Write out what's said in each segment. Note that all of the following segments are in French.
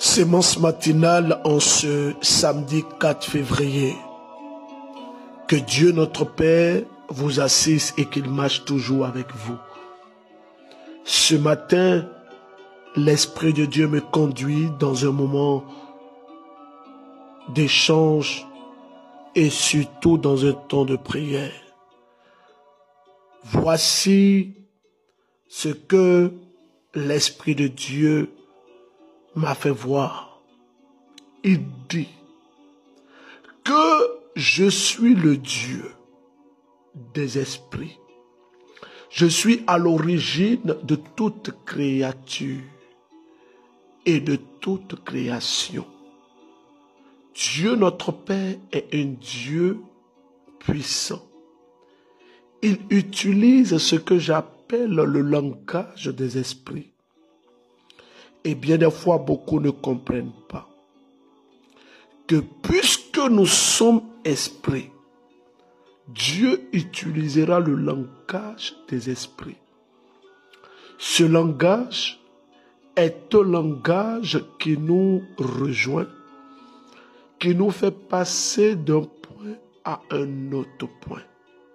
Sémence matinale en ce samedi 4 février. Que Dieu notre Père vous assiste et qu'il marche toujours avec vous. Ce matin, l'Esprit de Dieu me conduit dans un moment d'échange et surtout dans un temps de prière. Voici ce que l'Esprit de Dieu m'a fait voir. Il dit que je suis le Dieu des esprits. Je suis à l'origine de toute créature et de toute création. Dieu notre Père est un Dieu puissant. Il utilise ce que j'appelle le langage des esprits. Et bien des fois, beaucoup ne comprennent pas que puisque nous sommes esprits, Dieu utilisera le langage des esprits. Ce langage est un langage qui nous rejoint, qui nous fait passer d'un point à un autre point.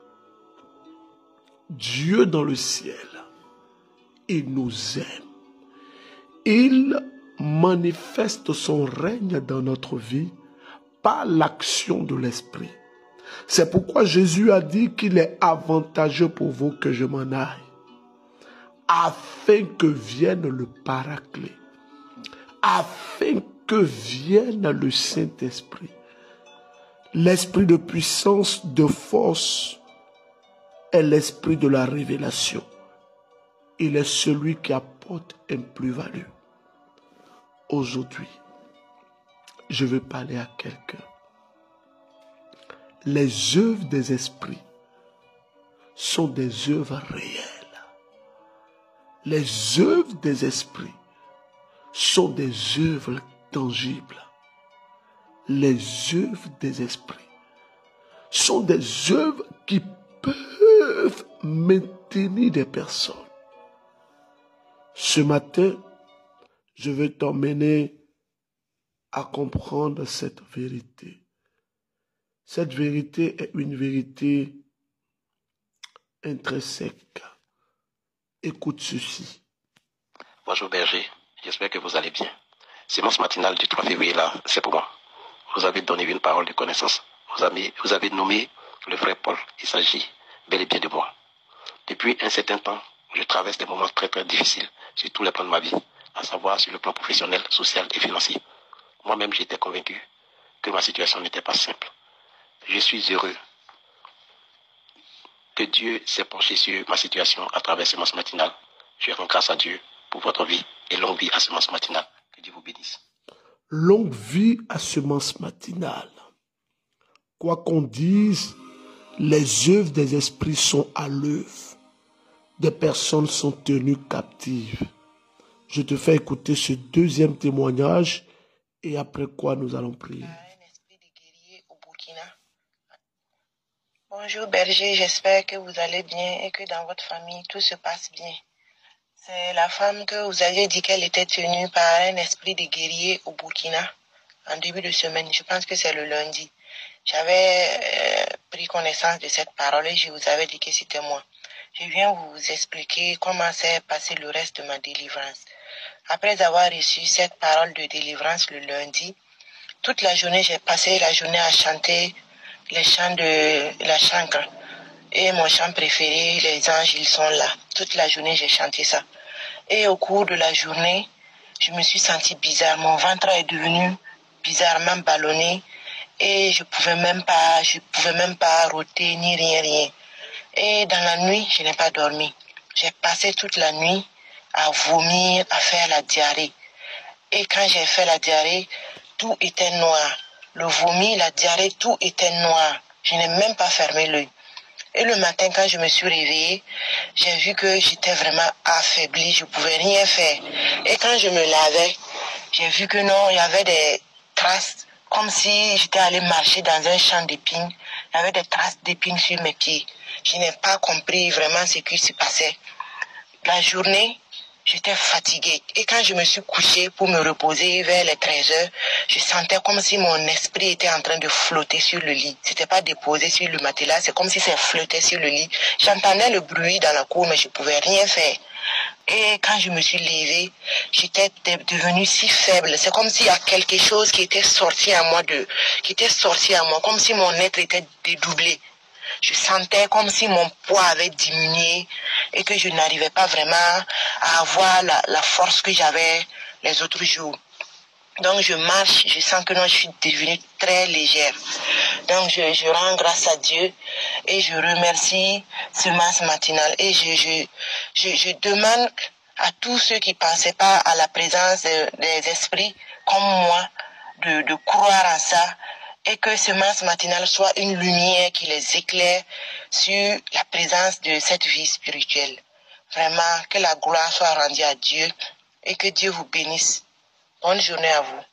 Dieu dans le ciel, il nous aime. Il manifeste son règne dans notre vie par l'action de l'Esprit. C'est pourquoi Jésus a dit qu'il est avantageux pour vous que je m'en aille, afin que vienne le Paraclet, afin que vienne le Saint-Esprit. L'esprit de puissance, de force, est l'esprit de la révélation. Il est celui qui apporte une plus-value. Aujourd'hui, je veux parler à quelqu'un. Les œuvres des esprits sont des œuvres réelles. Les œuvres des esprits sont des œuvres tangibles. Les œuvres des esprits sont des œuvres qui peuvent maintenir des personnes. Ce matin, je veux t'emmener à comprendre cette vérité. Cette vérité est une vérité intrinsèque. Écoute ceci. Bonjour berger, j'espère que vous allez bien. Sémence matinale du 3 février là, c'est pour moi. Vous avez donné une parole de connaissance. Vous avez nommé le frère Paul. Il s'agit bel et bien de moi. Depuis un certain temps, je traverse des moments très difficiles sur tous les plans de ma vie, à savoir sur le plan professionnel, social et financier. Moi-même, j'étais convaincu que ma situation n'était pas simple. Je suis heureux que Dieu s'est penché sur ma situation à travers Sémence matinale. Je rends grâce à Dieu pour votre vie et longue vie à Sémence matinale. Que Dieu vous bénisse. Longue vie à Sémence matinale. Quoi qu'on dise, les œuvres des esprits sont à l'œuvre. Des personnes sont tenues captives. Je te fais écouter ce deuxième témoignage et après quoi nous allons prier. Un esprit de guerrier au Burkina. Bonjour berger, j'espère que vous allez bien et que dans votre famille tout se passe bien. C'est la femme que vous aviez dit qu'elle était tenue par un esprit de guerrier au Burkina en début de semaine. Je pense que c'est le lundi. J'avais pris connaissance de cette parole et je vous avais dit que c'était moi. Je viens vous expliquer comment s'est passé le reste de ma délivrance. Après avoir reçu cette parole de délivrance le lundi, toute la journée, j'ai passé la journée à chanter les chants de la chancre. Et mon chant préféré, les anges, ils sont là. Toute la journée, j'ai chanté ça. Et au cours de la journée, je me suis sentie bizarre. Mon ventre est devenu bizarrement ballonné. Et je pouvais même pas rôter ni rien. Et dans la nuit, je n'ai pas dormi. J'ai passé toute la nuit à vomir, à faire la diarrhée. Et quand j'ai fait la diarrhée, tout était noir. Le vomi, la diarrhée, tout était noir. Je n'ai même pas fermé l'œil. Et le matin, quand je me suis réveillée, j'ai vu que j'étais vraiment affaiblie, je ne pouvais rien faire. Et quand je me lavais, j'ai vu que non, il y avait des traces, comme si j'étais allée marcher dans un champ d'épines. Il y avait des traces d'épines sur mes pieds. Je n'ai pas compris vraiment ce qui se passait. La journée, J'étais fatiguée. Et quand je me suis couchée pour me reposer vers les 13 heures, je sentais comme si mon esprit était en train de flotter sur le lit. C'était pas déposé sur le matelas, c'est comme si ça flottait sur le lit. J'entendais le bruit dans la cour, mais je pouvais rien faire. Et quand je me suis levée, j'étais devenue si faible. C'est comme s'il y a quelque chose qui était sorti à moi comme si mon être était dédoublé. Je sentais comme si mon poids avait diminué et que je n'arrivais pas vraiment à avoir la force que j'avais les autres jours. Donc je marche, je sens que non, je suis devenue très légère. Donc je rends grâce à Dieu et je remercie Semence Matinale. Et je demande à tous ceux qui ne pensaient pas à la présence des esprits comme moi de croire en ça et que Semence Matinale soit une lumière qui les éclaire sur la présence de cette vie spirituelle. Vraiment, que la gloire soit rendue à Dieu et que Dieu vous bénisse. Bonne journée à vous.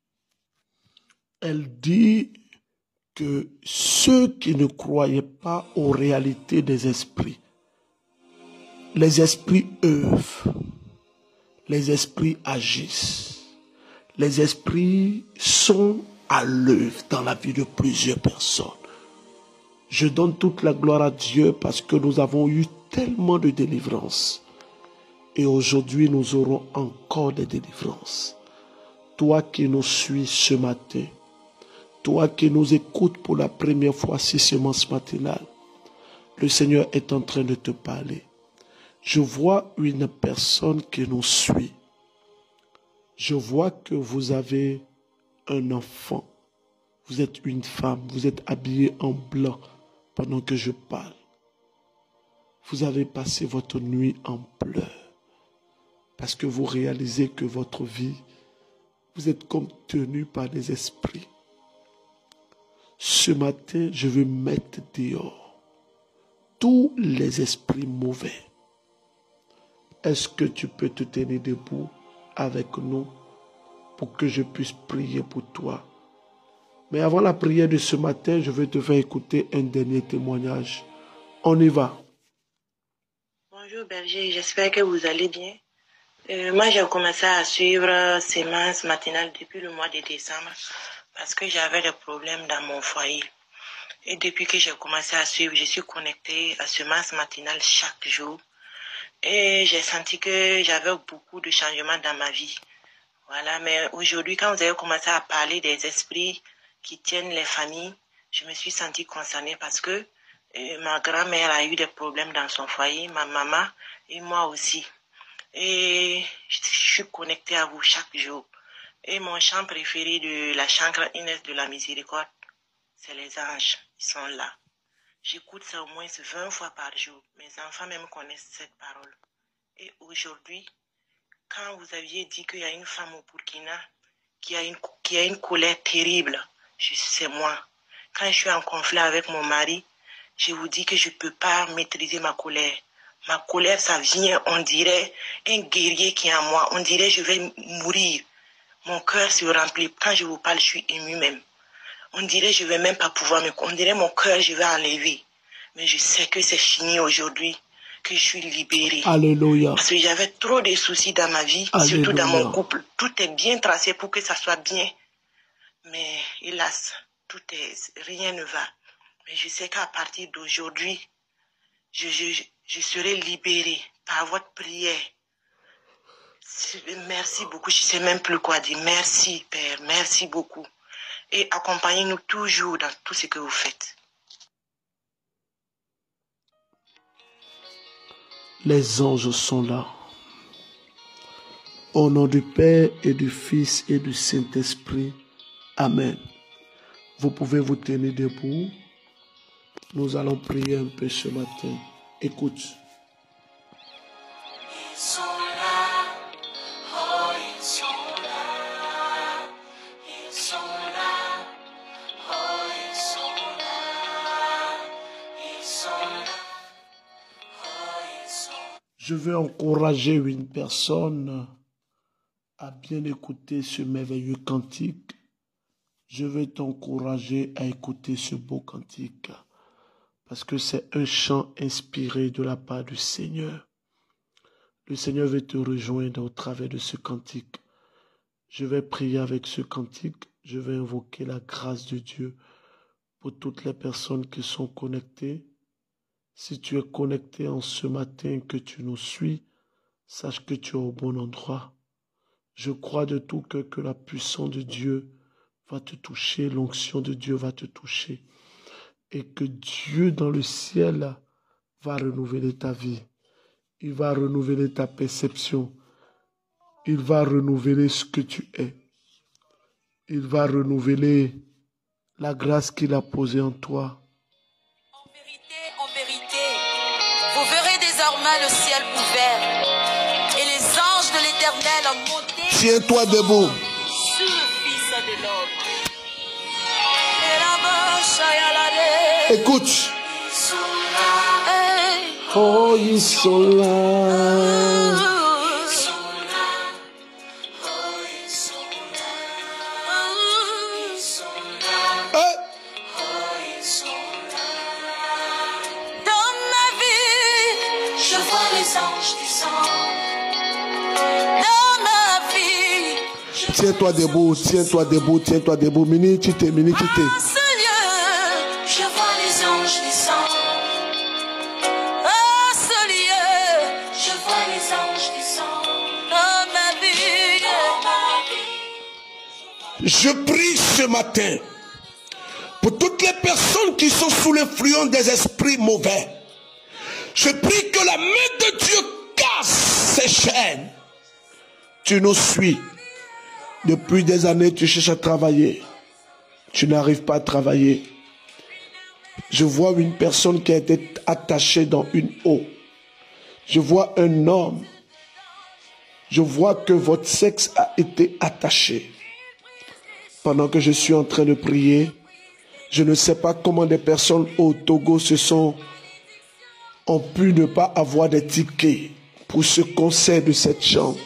Elle dit que ceux qui ne croyaient pas aux réalités des esprits, les esprits œuvrent, les esprits agissent, les esprits sont à l'œuvre dans la vie de plusieurs personnes. Je donne toute la gloire à Dieu parce que nous avons eu tellement de délivrances. Et aujourd'hui, nous aurons encore des délivrances. Toi qui nous suis ce matin, toi qui nous écoutes pour la première fois si Semence Matinale, le Seigneur est en train de te parler. Je vois une personne qui nous suit. Je vois que vous avez un enfant. Vous êtes une femme, vous êtes habillée en blanc pendant que je parle. Vous avez passé votre nuit en pleurs parce que vous réalisez que votre vie, vous êtes comme tenu par des esprits. Ce matin, je veux mettre dehors tous les esprits mauvais. Est-ce que tu peux te tenir debout avec nous pour que je puisse prier pour toi? Mais avant la prière de ce matin, je veux te faire écouter un dernier témoignage. On y va. Bonjour berger, j'espère que vous allez bien. Moi, j'ai commencé à suivre Semence Matinale depuis le mois de décembre parce que j'avais des problèmes dans mon foyer. Et depuis que j'ai commencé à suivre, je suis connectée à Semence Matinale chaque jour. Et j'ai senti que j'avais beaucoup de changements dans ma vie. Voilà, mais aujourd'hui, quand vous avez commencé à parler des esprits qui tiennent les familles, je me suis sentie concernée parce que ma grand-mère a eu des problèmes dans son foyer, ma maman et moi aussi. Et je suis connectée à vous chaque jour. Et mon chant préféré de la chancre Inès de la Miséricorde, c'est les anges. Ils sont là. J'écoute ça au moins 20 fois par jour. Mes enfants même connaissent cette parole. Et aujourd'hui, quand vous aviez dit qu'il y a une femme au Burkina qui a une colère terrible, c'est moi. Quand je suis en conflit avec mon mari, je vous dis que je ne peux pas maîtriser ma colère. Ma colère, ça vient, on dirait un guerrier qui est en moi. On dirait que je vais mourir. Mon cœur se remplit. Quand je vous parle, je suis émue même. On dirait que je ne vais même pas pouvoir on dirait mon cœur, je vais enlever. Mais je sais que c'est fini aujourd'hui, que je suis libérée. Alléluia. Parce que j'avais trop de soucis dans ma vie, Alléluia. surtout dans mon couple. Tout est bien tracé pour que ça soit bien. Mais hélas, rien ne va. Mais je sais qu'à partir d'aujourd'hui, je serai libérée par votre prière. Merci beaucoup. Je ne sais même plus quoi dire. Merci, Père. Merci beaucoup. Et accompagnez-nous toujours dans tout ce que vous faites. Les anges sont là. Au nom du Père et du Fils et du Saint-Esprit. Amen. Vous pouvez vous tenir debout. Nous allons prier un peu ce matin. Écoute. Ils sont là, oh ils sont là, ils sont là, oh ils sont là, ils sont là, oh ils sont là. Je veux encourager une personne à bien écouter ce merveilleux cantique. Je veux t'encourager à écouter ce beau cantique parce que c'est un chant inspiré de la part du Seigneur. Le Seigneur veut te rejoindre au travers de ce cantique. Je vais prier avec ce cantique. Je vais invoquer la grâce de Dieu pour toutes les personnes qui sont connectées. Si tu es connecté en ce matin, que tu nous suis, sache que tu es au bon endroit. Je crois de tout cœur que la puissance de Dieu va te toucher, l'onction de Dieu va te toucher et que Dieu dans le ciel va renouveler ta vie. Il va renouveler ta perception. Il va renouveler ce que tu es. Il va renouveler la grâce qu'il a posée en toi. En vérité, vous verrez désormais le ciel ouvert et les anges de l'Éternel monter. Tiens-toi debout. Sur le Fils de l'homme. Écoute. Oh, ils sont là. Tiens-toi debout, tiens-toi debout, tiens-toi debout. Minitite. Seigneur, je vois les anges descendre. Oh Seigneur, je vois les anges descendre. Dans ma vie, Je prie ce matin pour toutes les personnes qui sont sous l'influence des esprits mauvais. Je prie que la main de Dieu casse ces chaînes. Tu nous suis. Depuis des années, tu cherches à travailler. Tu n'arrives pas à travailler. Je vois une personne qui a été attachée dans une eau. Je vois un homme. Je vois que votre sexe a été attaché. Pendant que je suis en train de prier, je ne sais pas comment des personnes au Togo ont pu ne pas avoir des tickets pour ce concert de cette chante.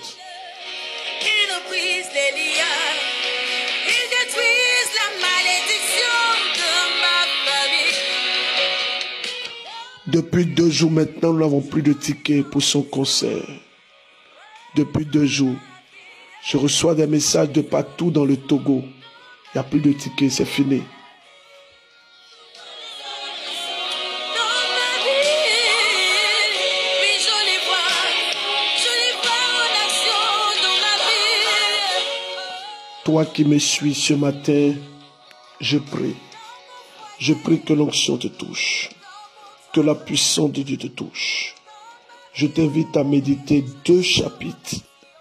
Depuis 2 jours maintenant, nous n'avons plus de tickets pour son concert. Depuis 2 jours, je reçois des messages de partout dans le Togo. Il n'y a plus de tickets, c'est fini. Toi qui me suis ce matin, je prie. Je prie que l'onction te touche. Que la puissance de Dieu te touche. Je t'invite à méditer 2 chapitres.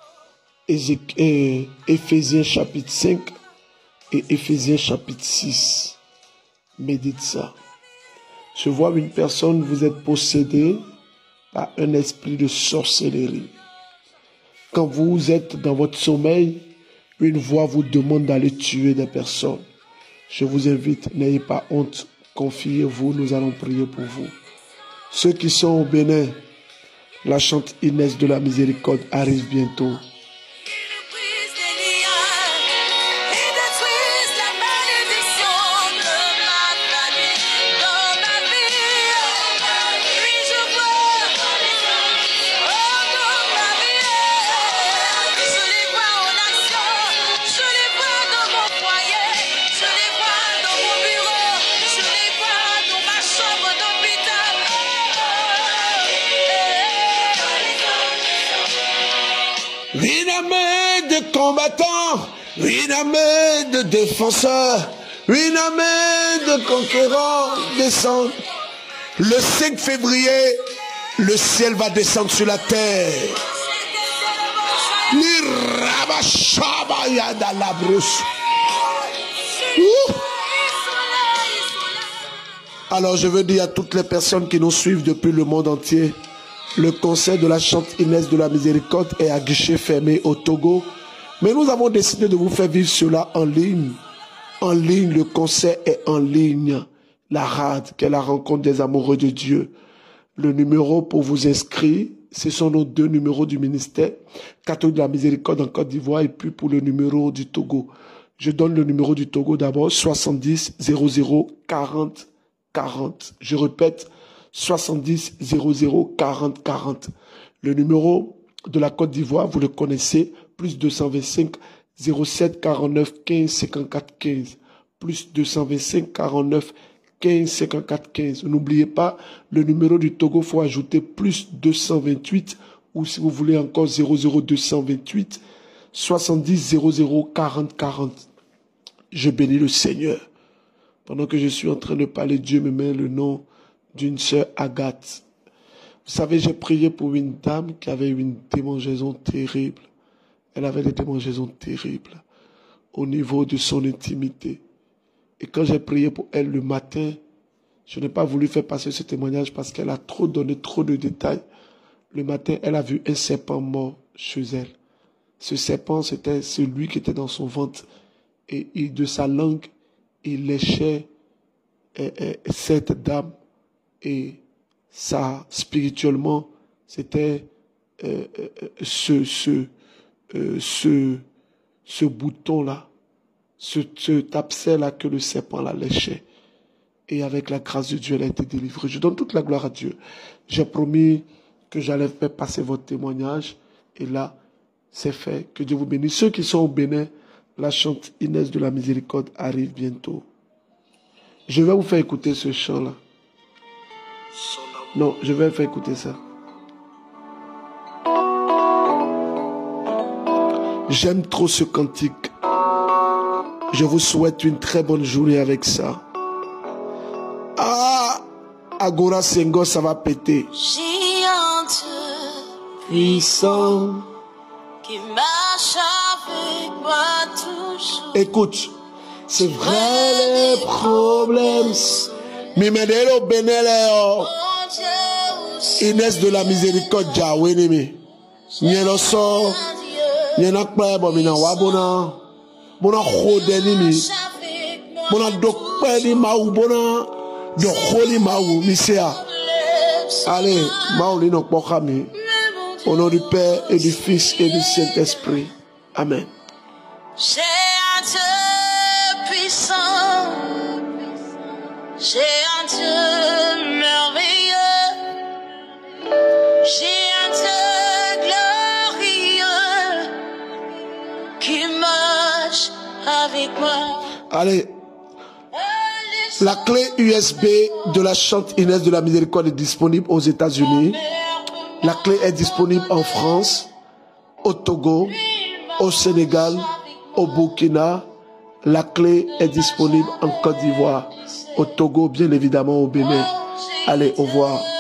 Éphésiens chapitre 5 et Éphésiens chapitre 6. Médite ça. Je vois une personne, vous êtes possédé par un esprit de sorcellerie. Quand vous êtes dans votre sommeil, une voix vous demande d'aller tuer des personnes. Je vous invite, n'ayez pas honte. Confiez-vous, nous allons prier pour vous. Ceux qui sont au Bénin, la chante Inès de la Miséricorde arrive bientôt. Une armée de combattants, une armée de défenseurs, une armée de conquérants descend. Le 5 février, le ciel va descendre sur la terre. Alors je veux dire à toutes les personnes qui nous suivent depuis le monde entier, le concert de la chante Inès de la Miséricorde est à guichet fermé au Togo. Mais nous avons décidé de vous faire vivre cela en ligne. En ligne, le concert est en ligne. La RAD, qui est la rencontre des amoureux de Dieu. Le numéro pour vous inscrire, ce sont nos 2 numéros du ministère. Catholique de la Miséricorde en Côte d'Ivoire et puis pour le numéro du Togo. Je donne le numéro du Togo d'abord, 70 00 40 40. Je répète, 70 00 40 40. Le numéro de la Côte d'Ivoire, vous le connaissez, plus 225 07 49 15 54 15. Plus 225 49 15 54 15. N'oubliez pas, le numéro du Togo, il faut ajouter plus 228 ou si vous voulez encore 00228 70 00 40 40. Je bénis le Seigneur. Pendant que je suis en train de parler, Dieu me met le nom d'une sœur Agathe. Vous savez, j'ai prié pour une dame qui avait une démangeaison terrible. Elle avait des démangeaisons terribles au niveau de son intimité. Et quand j'ai prié pour elle le matin, je n'ai pas voulu faire passer ce témoignage parce qu'elle a trop donné trop de détails. Le matin, elle a vu un serpent mort chez elle. Ce serpent, c'était celui qui était dans son ventre. Et de sa langue, il léchait cette dame. Et ça, spirituellement, c'était ce bouton-là, cet abcès-là que le serpent la léchait. Et avec la grâce de Dieu, elle a été délivrée. Je donne toute la gloire à Dieu. J'ai promis que j'allais faire passer votre témoignage. Et là, c'est fait. Que Dieu vous bénisse. Ceux qui sont au Bénin, la chante Inès de la Miséricorde arrive bientôt. Je vais vous faire écouter ce chant-là. Non, je vais faire écouter ça. J'aime trop ce cantique. Je vous souhaite une très bonne journée avec ça. Ah, Agora Senghor, ça va péter. J'ai un Dieu Puissant. qui marche avec moi toujours. Écoute, c'est vrai les problèmes. Mimedelo Beneleo. Inès de la Miséricorde, Jawenemi. Nyelo so. Nyena kpa bomina wabona. Bona khodenimi. Bona dokpeli maou bona. De holy maou misea. Allez, maouli no pokami. Au nom du Père et du Fils et du Saint-Esprit. Amen. J'ai un Dieu puissant. J'ai un Dieu merveilleux. J'ai un Dieu glorieux qui marche avec moi. Allez. La clé USB de la chante Inès de la Miséricorde est disponible aux États-Unis. La clé est disponible en France, au Togo, au Sénégal, au Burkina. La clé est disponible en Côte d'Ivoire, au Togo, bien évidemment au Bénin. Allez, au revoir.